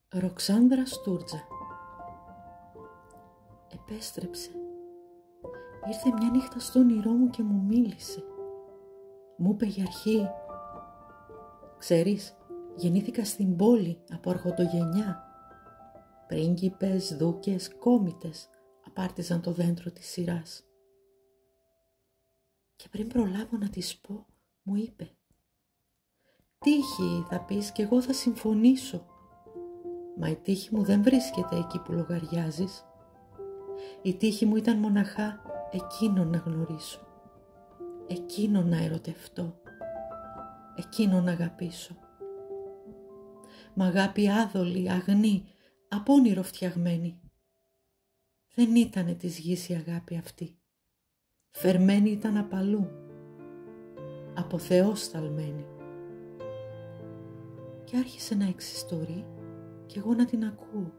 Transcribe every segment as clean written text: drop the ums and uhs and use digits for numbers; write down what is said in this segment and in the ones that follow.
Ροξάνδρα Στούρτζα. Επέστρεψε. Ήρθε μια νύχτα στο όνειρό μου και μου μίλησε. Μου είπε για αρχή. Ξέρεις, γεννήθηκα στην πόλη από αρχοντογενιά. Πρίγκιπες, δούκες, κόμιτες απάρτιζαν το δέντρο της σειράς. Και πριν προλάβω να της πω, μου είπε: «Τύχη θα πεις και εγώ θα συμφωνήσω. Μα η τύχη μου δεν βρίσκεται εκεί που λογαριάζεις. Η τύχη μου ήταν μοναχά εκείνον να γνωρίσω, εκείνον να ερωτευτώ, εκείνον να αγαπήσω. Μ' αγάπη άδολη, αγνή, από όνειρο φτιαγμένη. Δεν ήτανε της γης η αγάπη αυτή. Φερμένη ήταν απ' αλλού, από Θεό σταλμένη». Και άρχισε να εξιστορεί κι εγώ να την ακούω.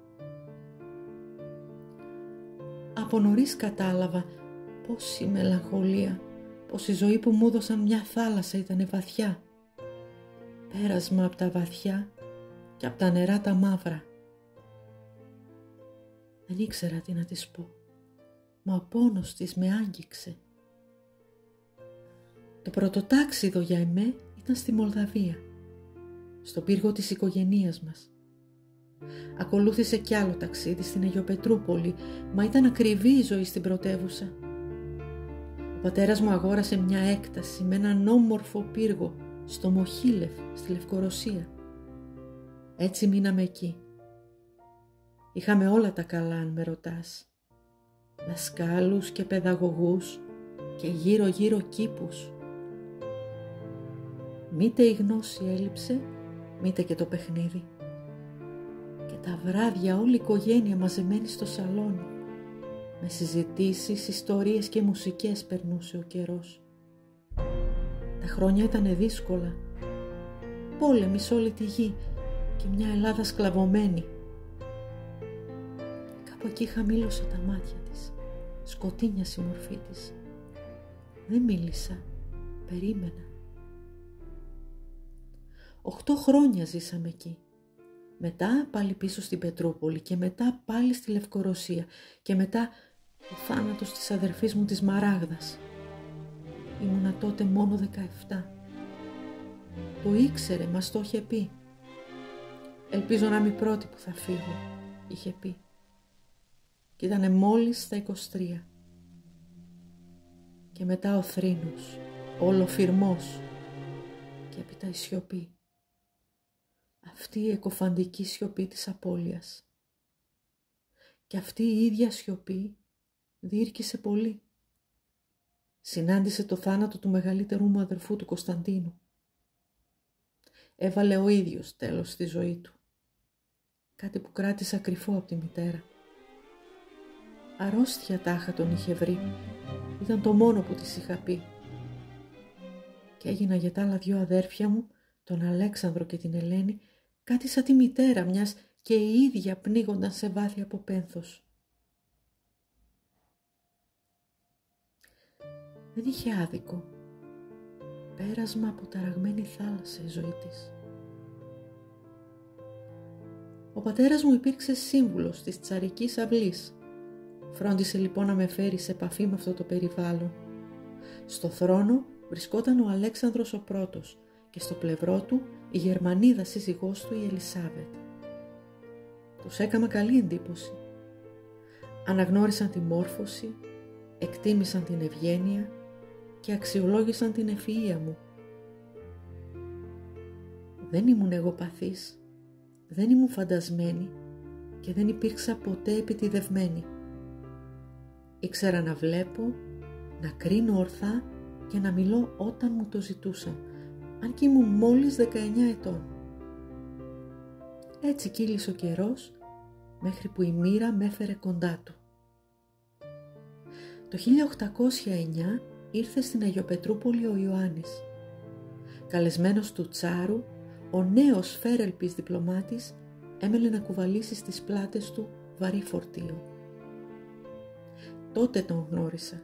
Από νωρίς κατάλαβα πόση μελαγχολία, πως η ζωή που μου έδωσαν μια θάλασσα ήτανε βαθιά. Πέρασμα από τα βαθιά και από τα νερά τα μαύρα. Δεν ήξερα τι να της πω, μα ο πόνος της με άγγιξε. Το πρωτοτάξιδο για εμέ ήταν στη Μολδαβία, στον πύργο της οικογενείας μας. Ακολούθησε κι άλλο ταξίδι στην Αγιοπετρούπολη, μα ήταν ακριβή η ζωή στην πρωτεύουσα. Ο πατέρας μου αγόρασε μια έκταση με έναν όμορφο πύργο στο Μοχίλεφ, στη Λευκορωσία. Έτσι μείναμε εκεί. Είχαμε όλα τα καλά, αν με ρωτάς. Δασκάλους και παιδαγωγούς και γύρω-γύρω κήπους. Μήτε η γνώση έλειψε, μήτε και το παιχνίδι. Και τα βράδια όλη η οικογένεια μαζεμένη στο σαλόνι. Με συζητήσεις, ιστορίες και μουσικές περνούσε ο καιρός. Τα χρόνια ήτανε δύσκολα. Πόλεμοι σε όλη τη γη και μια Ελλάδα σκλαβωμένη. Κάπου εκεί χαμήλωσε τα μάτια της. Σκοτίνιασε η μορφή της. Δεν μίλησα. Περίμενα. 8 χρόνια ζήσαμε εκεί. Μετά πάλι πίσω στην Πετρούπολη και μετά πάλι στη Λευκορωσία και μετά ο θάνατος της αδερφής μου της Μαράγδας. Ήμουνα τότε μόνο 17. Το ήξερε, μας το είχε πει. «Ελπίζω να είμαι η πρώτη που θα φύγω», είχε πει. Και ήτανε μόλις στα 23. Και μετά ο θρήνος, ο ολοφυρμός και έπειτα η σιωπή. Αυτή η εκοφαντική σιωπή της απώλειας. Και αυτή η ίδια σιωπή διήρκησε πολύ. Συνάντησε το θάνατο του μεγαλύτερου μου αδερφού, του Κωνσταντίνου. Έβαλε ο ίδιος τέλος στη ζωή του. Κάτι που κράτησα κρυφό από τη μητέρα. Αρρώστια τάχα τον είχε βρει. Ήταν το μόνο που της είχα πει. Και έγινα για τα άλλα 2 αδέρφια μου, τον Αλέξανδρο και την Ελένη, κάτι σαν τη μητέρα, μιας και οι ίδια πνίγονταν σε βάθη από πένθος. Δεν είχε άδικο. Πέρασμα από ταραγμένη θάλασσα η ζωή της. Ο πατέρας μου υπήρξε σύμβουλος της τσαρικής αυλής. Φρόντισε λοιπόν να με φέρει σε επαφή με αυτό το περιβάλλον. Στο θρόνο βρισκόταν ο Αλέξανδρος ο πρώτος και στο πλευρό του η Γερμανίδα σύζυγός του, η Ελισάβετ. Τους έκαμα καλή εντύπωση. Αναγνώρισαν τη μόρφωση, εκτίμησαν την ευγένεια και αξιολόγησαν την ευφυΐα μου. Δεν ήμουν εγωπαθής, δεν ήμουν φαντασμένη και δεν υπήρξα ποτέ επιτηδευμένη. Ήξερα να βλέπω, να κρίνω ορθά και να μιλώ όταν μου το ζητούσαν, αν και ήμουν μόλις 19 ετών. Έτσι κύλησε ο καιρός μέχρι που η μοίρα με έφερε κοντά του. Το 1809 ήρθε στην Αγιοπετρούπολη ο Ιωάννης. Καλεσμένος του Τσάρου, ο νέος φέρελπης διπλωμάτης έμελε να κουβαλήσει στις πλάτες του βαρύ φορτίο. Τότε τον γνώρισα.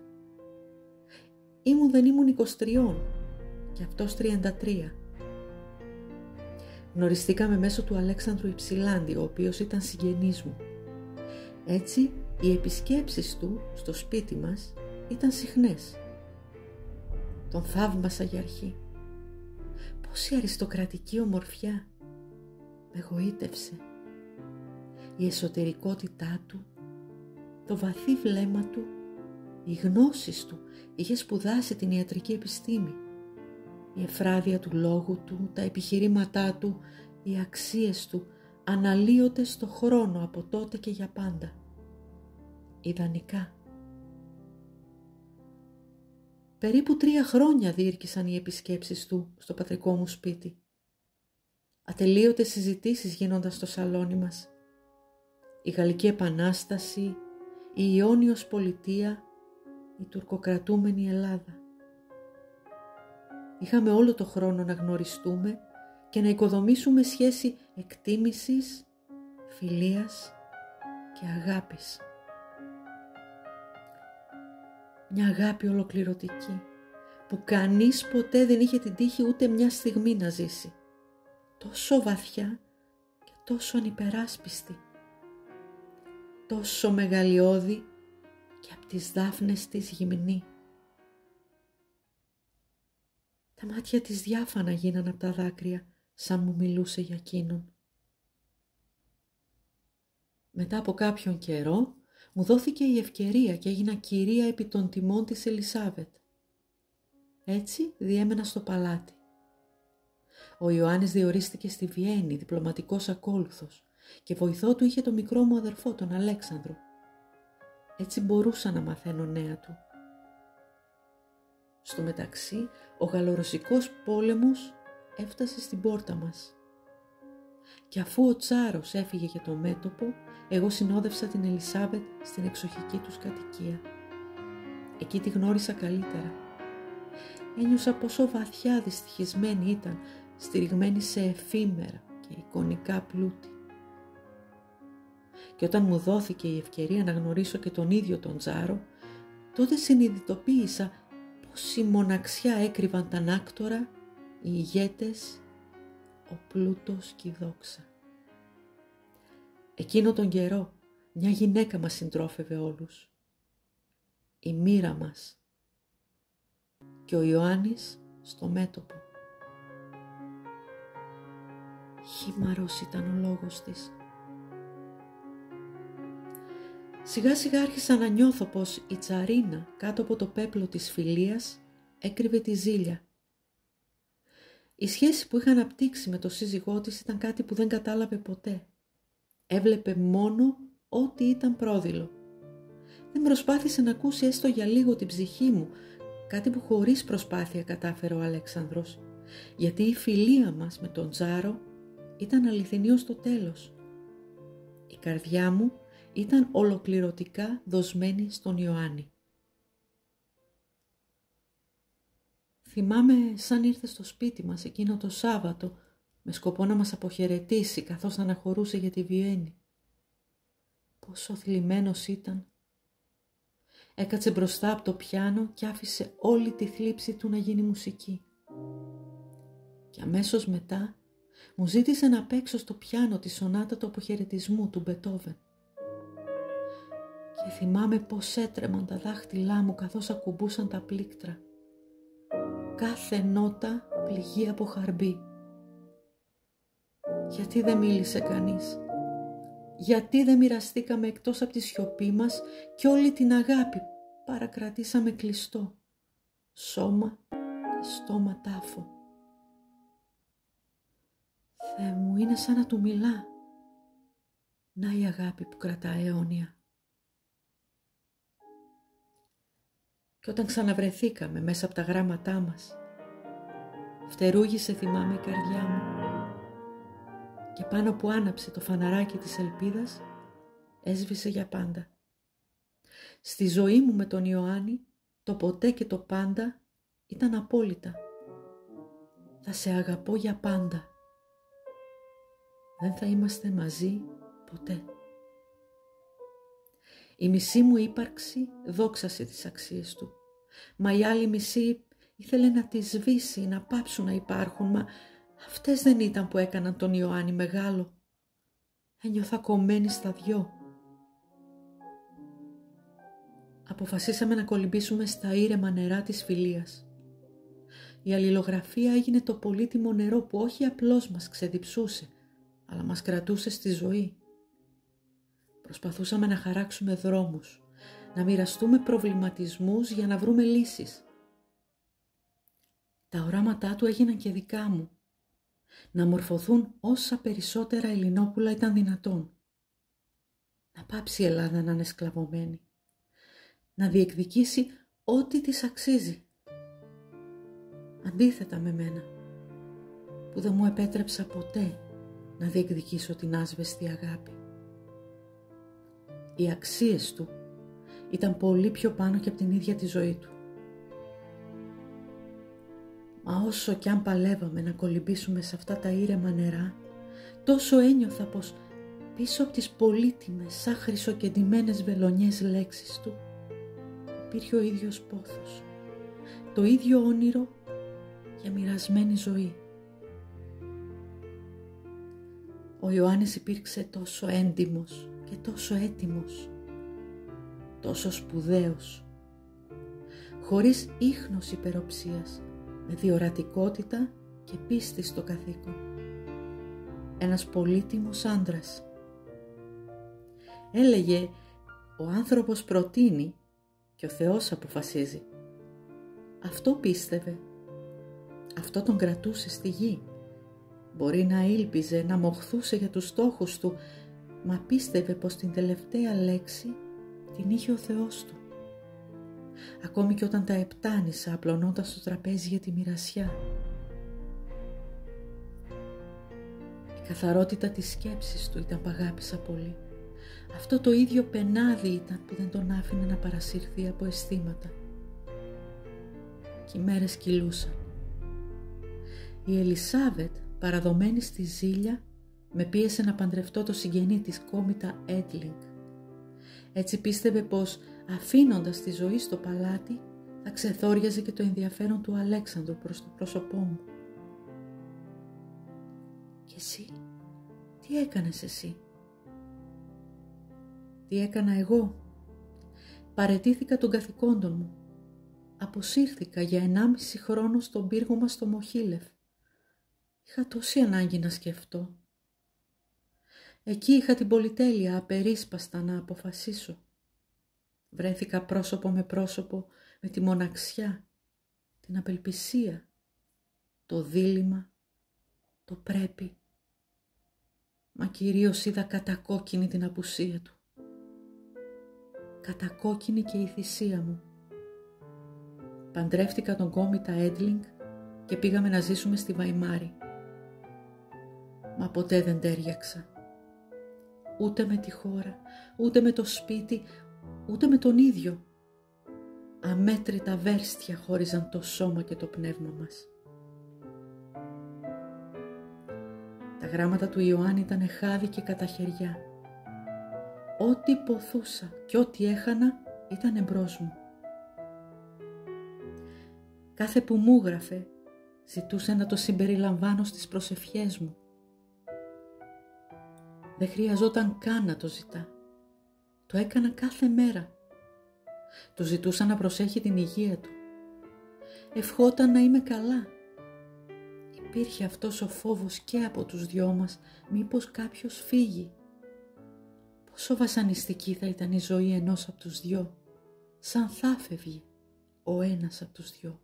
Δεν ήμουν 23 και αυτός 33. Γνωριστήκαμε μέσω του Αλέξανδρου Υψηλάντη, ο οποίος ήταν συγγενής μου. Έτσι, οι επισκέψεις του στο σπίτι μας ήταν συχνές. Τον θαύμασα για αρχή. Πόση αριστοκρατική ομορφιά! Με γοήτευσε. Η εσωτερικότητά του, το βαθύ βλέμμα του, οι γνώσεις του, είχε σπουδάσει την ιατρική επιστήμη. Η ευφράδια του λόγου του, τα επιχειρήματά του, οι αξίες του, αναλύονται στο χρόνο από τότε και για πάντα. Ιδανικά. Περίπου 3 χρόνια διήρκησαν οι επισκέψεις του στο πατρικό μου σπίτι. Ατελείωτες συζητήσεις γίνονταν στο σαλόνι μας. Η Γαλλική Επανάσταση, η Ιόνιος Πολιτεία, η τουρκοκρατούμενη Ελλάδα. Είχαμε όλο το χρόνο να γνωριστούμε και να οικοδομήσουμε σχέση εκτίμησης, φιλίας και αγάπης. Μια αγάπη ολοκληρωτική, που κανείς ποτέ δεν είχε την τύχη ούτε μια στιγμή να ζήσει. Τόσο βαθιά και τόσο ανυπεράσπιστη. Τόσο μεγαλειώδη και απ' τις δάφνες της γυμνή. Τα μάτια της διάφανα γίναν από τα δάκρυα, σαν μου μιλούσε για εκείνον. Μετά από κάποιον καιρό, μου δόθηκε η ευκαιρία και έγινα κυρία επί των τιμών της Ελισάβετ. Έτσι διέμενα στο παλάτι. Ο Ιωάννης διορίστηκε στη Βιέννη, διπλωματικός ακόλουθος, και βοηθό του είχε το μικρό μου αδερφό, τον Αλέξανδρο. Έτσι μπορούσα να μαθαίνω νέα του. Στο μεταξύ, ο γαλλορωσικός πόλεμος έφτασε στην πόρτα μας. Και αφού ο Τσάρος έφυγε για το μέτωπο, εγώ συνόδευσα την Ελισάβετ στην εξοχική τους κατοικία. Εκεί τη γνώρισα καλύτερα. Ένιωσα πόσο βαθιά δυστυχισμένη ήταν, στηριγμένη σε εφήμερα και εικονικά πλούτη. Και όταν μου δόθηκε η ευκαιρία να γνωρίσω και τον ίδιο τον Τσάρο, τότε συνειδητοποίησα πόση μοναξιά έκρυβαν τα ανάκτορα, οι ηγέτες, ο πλούτος και η δόξα. Εκείνο τον καιρό μια γυναίκα μας συντρόφευε όλους. Η μοίρα μας. Και ο Ιωάννης στο μέτωπο. Χήμαρος ήταν ο λόγος της. Σιγά σιγά άρχισα να νιώθω πως η Τσαρίνα κάτω από το πέπλο της φιλίας έκρυβε τη ζήλια. Η σχέση που είχα αναπτύξει με το σύζυγό της ήταν κάτι που δεν κατάλαβε ποτέ. Έβλεπε μόνο ό,τι ήταν πρόδειλο. Δεν προσπάθησε να ακούσει έστω για λίγο την ψυχή μου, κάτι που χωρίς προσπάθεια κατάφερε ο Αλέξανδρος, γιατί η φιλία μας με τον Τζάρο ήταν αληθινή ως το τέλος. Η καρδιά μου ήταν ολοκληρωτικά δοσμένη στον Ιωάννη. Θυμάμαι σαν ήρθε στο σπίτι μας εκείνο το Σάββατο με σκοπό να μας αποχαιρετήσει καθώς αναχωρούσε για τη Βιέννη. Πόσο θλιμμένος ήταν. Έκατσε μπροστά από το πιάνο και άφησε όλη τη θλίψη του να γίνει μουσική. Και αμέσως μετά μου ζήτησε να παίξω στο πιάνο τη σονάτα του αποχαιρετισμού του Μπετόβεν. Και θυμάμαι πως έτρεμαν τα δάχτυλά μου καθώς ακουμπούσαν τα πλήκτρα. Κάθε νότα πληγή από χαρμπή. Γιατί δεν μίλησε κανείς? Γιατί δεν μοιραστήκαμε εκτός από τη σιωπή μας και όλη την αγάπη παρακρατήσαμε κλειστό, σώμα και στόμα τάφο? Θεέ μου, είναι σαν να του μιλά. Να η αγάπη που κρατά αιώνια. Και όταν ξαναβρεθήκαμε μέσα από τα γράμματά μας, φτερούγησε θυμάμαι η καρδιά μου. Και πάνω που άναψε το φαναράκι της ελπίδας, έσβησε για πάντα. Στη ζωή μου με τον Ιωάννη, το ποτέ και το πάντα ήταν απόλυτα. Θα σε αγαπώ για πάντα. Δεν θα είμαστε μαζί ποτέ. Η μισή μου ύπαρξη δόξασε τις αξίες του, μα η άλλη μισή ήθελε να τις σβήσει, να πάψουν να υπάρχουν, μα Αυτές δεν ήταν που έκαναν τον Ιωάννη μεγάλο. Ένιωθα κομμένη στα δυο. Αποφασίσαμε να κολυμπήσουμε στα ήρεμα νερά της φιλίας. Η αλληλογραφία έγινε το πολύτιμο νερό που όχι απλώς μας ξεδιψούσε, αλλά μας κρατούσε στη ζωή. Προσπαθούσαμε να χαράξουμε δρόμους, να μοιραστούμε προβληματισμούς για να βρούμε λύσεις. Τα οράματά του έγιναν και δικά μου. Να μορφωθούν όσα περισσότερα Ελληνόπουλα ήταν δυνατόν. Να πάψει η Ελλάδα να είναι σκλαβωμένη. Να διεκδικήσει ό,τι της αξίζει. Αντίθετα με μένα, που δεν μου επέτρεψα ποτέ να διεκδικήσω την άσβεστη αγάπη. Οι αξίες του ήταν πολύ πιο πάνω και από την ίδια τη ζωή του. Μα όσο κι αν παλεύαμε να κολυμπήσουμε σε αυτά τα ήρεμα νερά, τόσο ένιωθα πως πίσω από τις πολύτιμες σαν χρυσοκεντημένες βελονιές λέξεις του υπήρχε ο ίδιος πόθος, το ίδιο όνειρο για μοιρασμένη ζωή. Ο Ιωάννης υπήρξε τόσο έντιμος και τόσο έτοιμος, τόσο σπουδαίος, χωρίς ίχνος υπεροψίας, με διορατικότητα και πίστη στο καθήκον. Ένας πολύτιμος άντρας. Έλεγε, ο άνθρωπος προτείνει και ο Θεός αποφασίζει. Αυτό πίστευε. Αυτό τον κρατούσε στη γη. Μπορεί να ήλπιζε, να μοχθούσε για τους στόχους του, μα πίστευε πως την τελευταία λέξη την είχε ο Θεός του. Ακόμη και όταν τα επτάνησα απλωνόταν στο τραπέζι για τη μοιρασιά. Η καθαρότητα της σκέψης του ήταν που αγάπησα πολύ. Αυτό το ίδιο πενάδι ήταν που δεν τον άφηνε να παρασυρθεί από αισθήματα. Και οι μέρες κυλούσαν. Η Ελισάβετ, παραδομένη στη ζήλια, με πίεσε να παντρευτώ το συγγενή της, κόμητα Έντλινγκ. Έτσι πίστευε πως αφήνοντας τη ζωή στο παλάτι θα ξεθόριαζε και το ενδιαφέρον του Αλέξανδρου προς το πρόσωπό μου. Και εσύ, τι έκανες εσύ? Τι έκανα εγώ? Παραιτήθηκα των καθηκόντων μου. Αποσύρθηκα για 1,5 χρόνο στον πύργο μας στο Μοχίλεφ. Είχα τόση ανάγκη να σκεφτώ. Εκεί είχα την πολυτέλεια απερίσπαστα να αποφασίσω. Βρέθηκα πρόσωπο με πρόσωπο με τη μοναξιά, την απελπισία, το δίλημμα, το πρέπει. Μα κυρίως είδα κατακόκκινη την απουσία του. Κατακόκκινη και η θυσία μου. Παντρεύτηκα τον κόμητα Έντλινγκ και πήγαμε να ζήσουμε στη Βαϊμάρη. Μα ποτέ δεν τέριαξα. Ούτε με τη χώρα, ούτε με το σπίτι, ούτε με τον ίδιο. Αμέτρητα βέρστια χώριζαν το σώμα και το πνεύμα μας. Τα γράμματα του Ιωάννη ήταν χάδι και καταχεριά. Ό,τι ποθούσα και ό,τι έχανα ήταν εμπρός μου. Κάθε που μου γράφε ζητούσε να το συμπεριλαμβάνω στις προσευχές μου. Δεν χρειαζόταν καν να το ζητά. Το έκανα κάθε μέρα. Του ζητούσα να προσέχει την υγεία του. Ευχόταν να είμαι καλά. Υπήρχε αυτός ο φόβος και από τους δυο μας, μήπως κάποιος φύγει. Πόσο βασανιστική θα ήταν η ζωή ενός από τους δυο, σαν θα φεύγει ο ένας από τους δυο.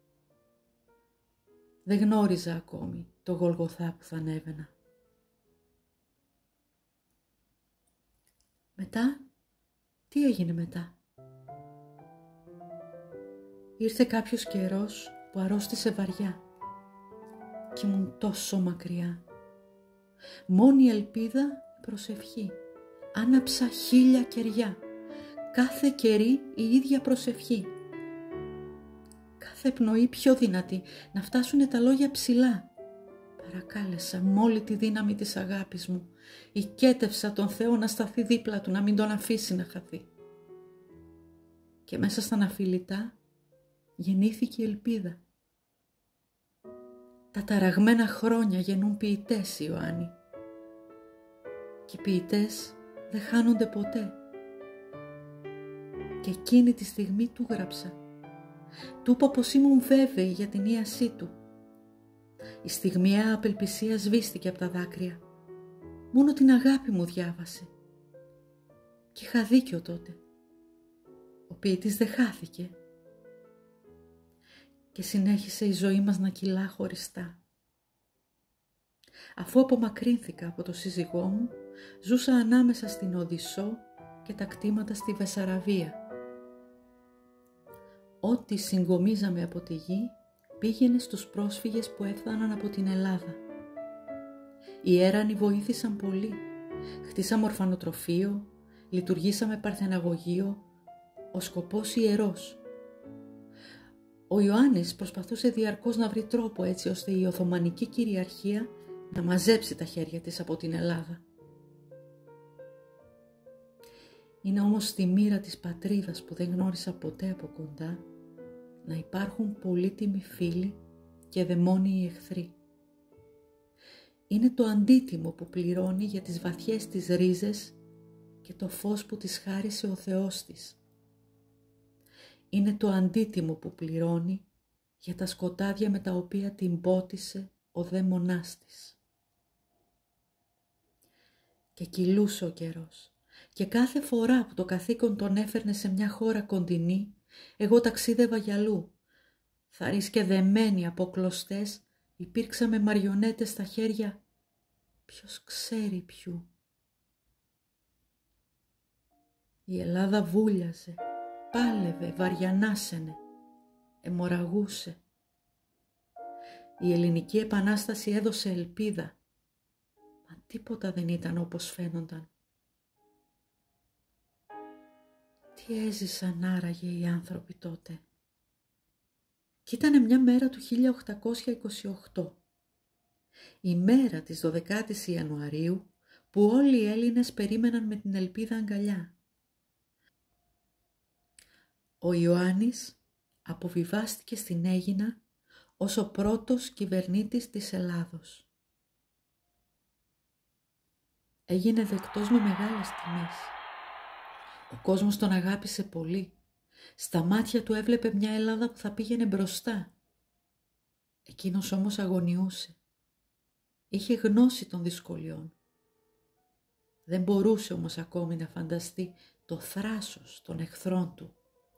Δεν γνώριζα ακόμη το Γολγοθά που θα ανέβαινα. Μετά, τι έγινε μετά? Ήρθε κάποιος καιρός που αρρώστησε βαριά και ήμουν τόσο μακριά. Μόνη ελπίδα η προσευχή. Άναψα 1000 κεριά. Κάθε κερί η ίδια προσευχή. Κάθε πνοή πιο δυνατή, να φτάσουνε τα λόγια ψηλά. Παρακάλεσα με όλη τη δύναμη της αγάπης μου. Οικέτευσα τον Θεό να σταθεί δίπλα του, να μην τον αφήσει να χαθεί. Και μέσα στα αναφιλητά γεννήθηκε η ελπίδα. Τα ταραγμένα χρόνια γεννούν ποιητές, Ιωάννη. Και οι ποιητές δεν χάνονται ποτέ. Και εκείνη τη στιγμή του γράψα. Του είπα πως ήμουν βέβαιη για την ίασή του. Η στιγμιαία απελπισία σβήστηκε από τα δάκρυα. Μόνο την αγάπη μου διάβασε. Και είχα δίκιο τότε. Ο ποιητής δεν χάθηκε. Και συνέχισε η ζωή μας να κυλά χωριστά. Αφού απομακρύνθηκα από το σύζυγό μου, ζούσα ανάμεσα στην Οδυσσό και τα κτήματα στη Βεσσαραβία. Ό,τι συγκομίζαμε από τη γη πήγαινε στους πρόσφυγες που έφταναν από την Ελλάδα. Οι έρανοι βοήθησαν πολύ. Χτίσαμε ορφανοτροφείο, λειτουργήσαμε παρθεναγωγείο, ο σκοπός ιερός. Ο Ιωάννης προσπαθούσε διαρκώς να βρει τρόπο έτσι ώστε η Οθωμανική κυριαρχία να μαζέψει τα χέρια της από την Ελλάδα. Είναι όμως στη μοίρα της πατρίδας που δεν γνώρισα ποτέ από κοντά να υπάρχουν πολύτιμοι φίλοι και δαιμόνιοι εχθροί. Είναι το αντίτιμο που πληρώνει για τις βαθιές της ρίζες και το φως που της χάρισε ο Θεός της. Είναι το αντίτιμο που πληρώνει για τα σκοτάδια με τα οποία την πότισε ο δαίμονάς της. Και κυλούσε ο καιρός και κάθε φορά που το καθήκον τον έφερνε σε μια χώρα κοντινή, εγώ ταξίδευα για αλλού. Θαρείς και δεμένοι από κλωστές υπήρξαμε μαριονέτες στα χέρια ποιος ξέρει ποιου. Η Ελλάδα βούλιαζε, πάλευε, βαριανάσαινε, αιμορραγούσε. Η Ελληνική Επανάσταση έδωσε ελπίδα, μα τίποτα δεν ήταν όπως φαίνονταν. Τι έζησαν άραγε οι άνθρωποι τότε. Κι ήτανε μια μέρα του 1828, η μέρα της 12ης Ιανουαρίου, που όλοι οι Έλληνες περίμεναν με την ελπίδα αγκαλιά. Ο Ιωάννης αποβιβάστηκε στην Αίγινα ως ο πρώτος κυβερνήτης της Ελλάδος. Έγινε δεκτός με μεγάλες τιμές. Ο κόσμος τον αγάπησε πολύ. Στα μάτια του έβλεπε μια Ελλάδα που θα πήγαινε μπροστά. Εκείνος όμως αγωνιούσε. Είχε γνώση των δυσκολιών. Δεν μπορούσε όμως ακόμη να φανταστεί το θράσος των εχθρών του.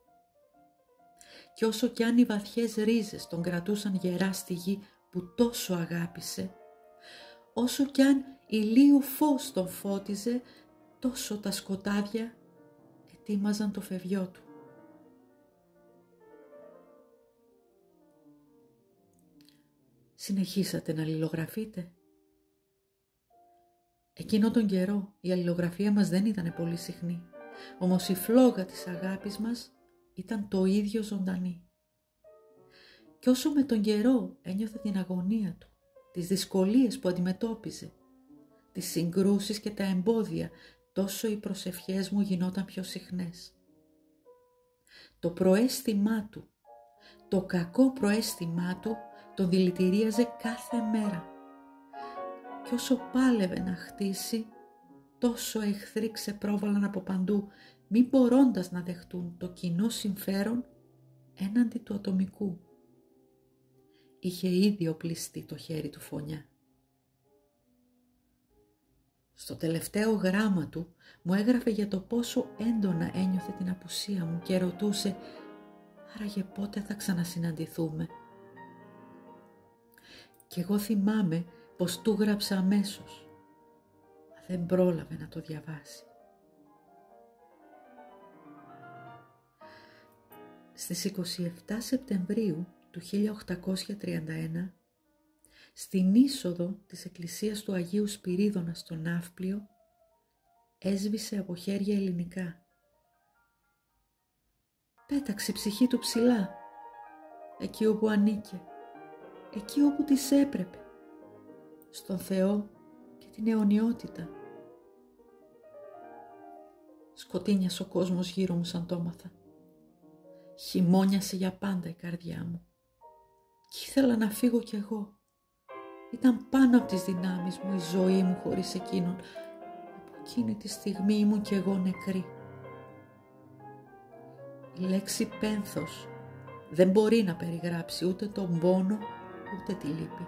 Και όσο κι αν οι βαθιές ρίζες τον κρατούσαν γερά στη γη που τόσο αγάπησε, όσο κι αν ηλίου φως τον φώτιζε, τόσο τα σκοτάδια ετοίμαζαν το φευγιό του. Συνεχίσατε να αλληλογραφείτε. Εκείνο τον καιρό η αλληλογραφία μας δεν ήταν πολύ συχνή, όμως η φλόγα της αγάπης μας ήταν το ίδιο ζωντανή. Και όσο με τον καιρό ένιωθε την αγωνία του, τις δυσκολίες που αντιμετώπιζε, τις συγκρούσεις και τα εμπόδια, τόσο οι προσευχές μου γινόταν πιο συχνές. Το προαίσθημά του, το κακό προαίσθημά του τον δηλητηρίαζε κάθε μέρα. Και όσο πάλευε να χτίσει, τόσο εχθροί ξεπρόβαλαν από παντού, μη μπορώντας να δεχτούν το κοινό συμφέρον έναντι του ατομικού. Είχε ήδη οπλιστεί το χέρι του φωνιά. Στο τελευταίο γράμμα του μου έγραφε για το πόσο έντονα ένιωθε την απουσία μου και ρωτούσε «Άραγε πότε θα ξανασυναντηθούμε?» Και εγώ θυμάμαι πως του γράψα αμέσως, μα δεν πρόλαβε να το διαβάσει. Στις 27 Σεπτεμβρίου του 1831, στην είσοδο της εκκλησίας του Αγίου Σπυρίδωνα στο Ναύπλιο, έσβησε από χέρια ελληνικά. Πέταξε η ψυχή του ψηλά, εκεί όπου ανήκε, εκεί όπου της έπρεπε, στον Θεό και την αιωνιότητα. Σκοτίνιασε ο κόσμος γύρω μου σαν το έμαθα. Χειμώνιασε για πάντα η καρδιά μου. Κι ήθελα να φύγω κι εγώ, Ήταν πάνω από τις δυνάμεις μου η ζωή μου χωρίς εκείνον. Από εκείνη τη στιγμή ήμουν κι εγώ νεκρή. Η λέξη πένθος δεν μπορεί να περιγράψει ούτε τον πόνο ούτε τη λύπη.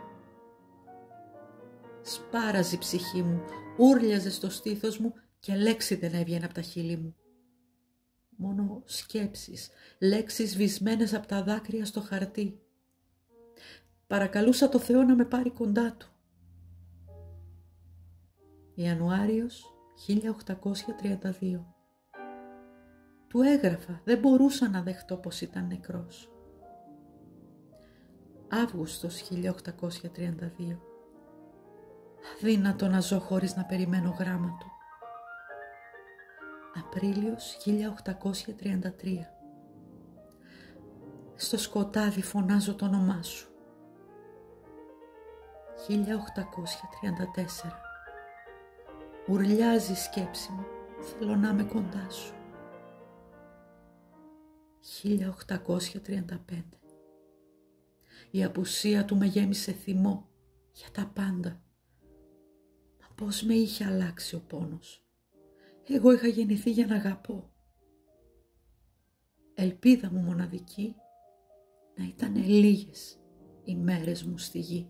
Σπάραζε η ψυχή μου, ούρλιαζε στο στήθος μου και λέξη δεν έβγαινε από τα χείλη μου. Μόνο σκέψεις, λέξεις βυσμένες από τα δάκρυα στο χαρτί. Παρακαλούσα το Θεό να με πάρει κοντά του. Ιανουάριος 1832. Του έγραφα, δεν μπορούσα να δεχτώ πως ήταν νεκρός. Αύγουστος 1832. Αδύνατο να ζω χωρίς να περιμένω γράμμα του. Απρίλιος 1833. Στο σκοτάδι φωνάζω το όνομά σου. 1834. Ουρλιάζει η σκέψη μου, θέλω να είμαι κοντά σου. 1835. Η απουσία του με γέμισε θυμό για τα πάντα. Μα πώς με είχε αλλάξει ο πόνος. Εγώ είχα γεννηθεί για να αγαπώ. Ελπίδα μου μοναδική να ήταν λίγες οι μέρες μου στη γη.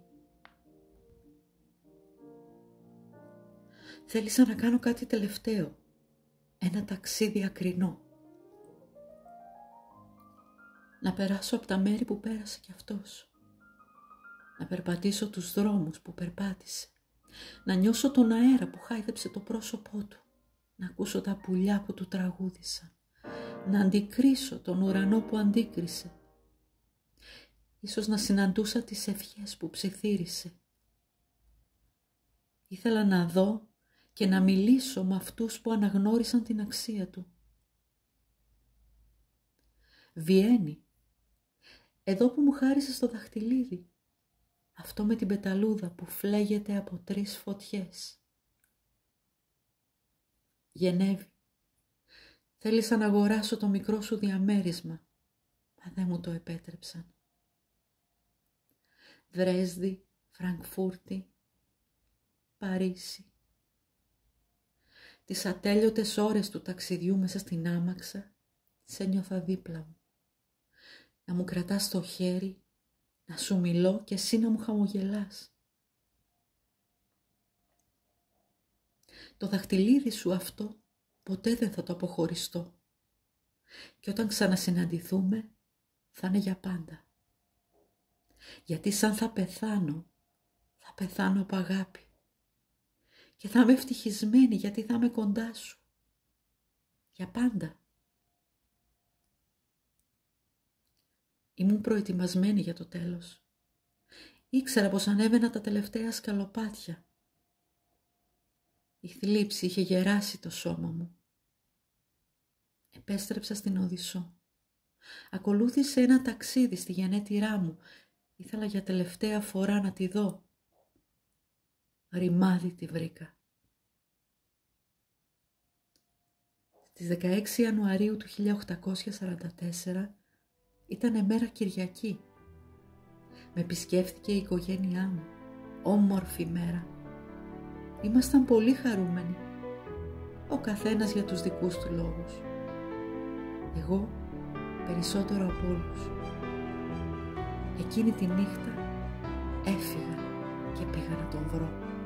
Θέλησα να κάνω κάτι τελευταίο, ένα ταξίδι ακρινό. Να περάσω από τα μέρη που πέρασε κι αυτός. Να περπατήσω τους δρόμους που περπάτησε. Να νιώσω τον αέρα που χάιδεψε το πρόσωπό του. Να ακούσω τα πουλιά που του τραγούδησαν. Να αντικρίσω τον ουρανό που αντίκρισε. Ίσως να συναντούσα τις ευχές που ψιθύρισε. Ήθελα να δω και να μιλήσω με αυτούς που αναγνώρισαν την αξία του. Βιέννη, εδώ που μου χάρισε στο δαχτυλίδι, αυτό με την πεταλούδα που φλέγεται από 3 φωτιές. Γενέβη, θέλησα να αγοράσω το μικρό σου διαμέρισμα, μα δεν μου το επέτρεψαν. Δρέσδη, Φραγκφούρτη, Παρίσι. Τις ατέλειωτες ώρες του ταξιδιού μέσα στην άμαξα, σε νιώθα δίπλα μου. Να μου κρατάς το χέρι, να σου μιλώ και εσύ να μου χαμογελάς. Το δαχτυλίδι σου αυτό ποτέ δεν θα το αποχωριστώ. Και όταν ξανασυναντηθούμε θα είναι για πάντα. Γιατί σαν θα πεθάνω από αγάπη. Και θα είμαι ευτυχισμένη γιατί θα είμαι κοντά σου. Για πάντα. Ήμουν προετοιμασμένη για το τέλος. Ήξερα πως ανέβαινα τα τελευταία σκαλοπάτια. Η θλίψη είχε γεράσει το σώμα μου. Επέστρεψα στην Οδυσσό. Ακολούθησε ένα ταξίδι στη γενέτειρά μου. Ήθελα για τελευταία φορά να τη δω. Ρημάδι τη βρήκα. Στις 16 Ιανουαρίου του 1844 ήταν μέρα Κυριακή. Με επισκέφθηκε η οικογένειά μου. Όμορφη μέρα. Ήμασταν πολύ χαρούμενοι. Ο καθένας για τους δικούς του λόγους. Εγώ περισσότερο από όλους. Εκείνη τη νύχτα έφυγα και πήγα να τον βρω.